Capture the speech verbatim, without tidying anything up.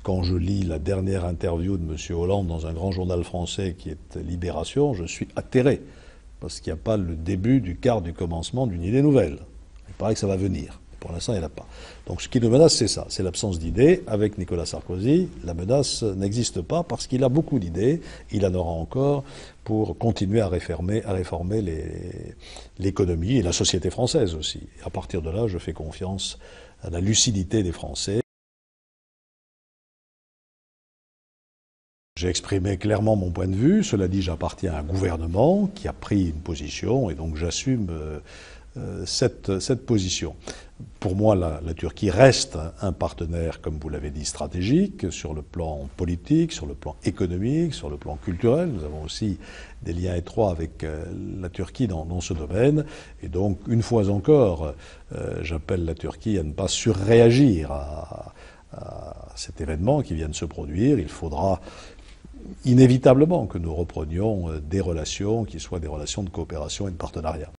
quand je lis la dernière interview de M. Hollande dans un grand journal français qui est Libération, je suis atterré, parce qu'il n'y a pas le début du quart du commencement d'une idée nouvelle. Il paraît que ça va venir. Pour l'instant, il n'y en a pas. Donc ce qui nous menace, c'est ça, c'est l'absence d'idées. Avec Nicolas Sarkozy, la menace n'existe pas parce qu'il a beaucoup d'idées, il en aura encore pour continuer à réformer, à réformer l'économie et la société française aussi. Et à partir de là, je fais confiance à la lucidité des Français. J'ai exprimé clairement mon point de vue. Cela dit, j'appartiens à un gouvernement qui a pris une position et donc j'assume euh, euh, cette, cette position. Pour moi, la, la Turquie reste un partenaire, comme vous l'avez dit, stratégique sur le plan politique, sur le plan économique, sur le plan culturel. Nous avons aussi des liens étroits avec euh, la Turquie dans, dans ce domaine. Et donc, une fois encore, euh, j'appelle la Turquie à ne pas surréagir à, à cet événement qui vient de se produire. Il faudra inévitablement que nous reprenions des relations qui soient des relations de coopération et de partenariat.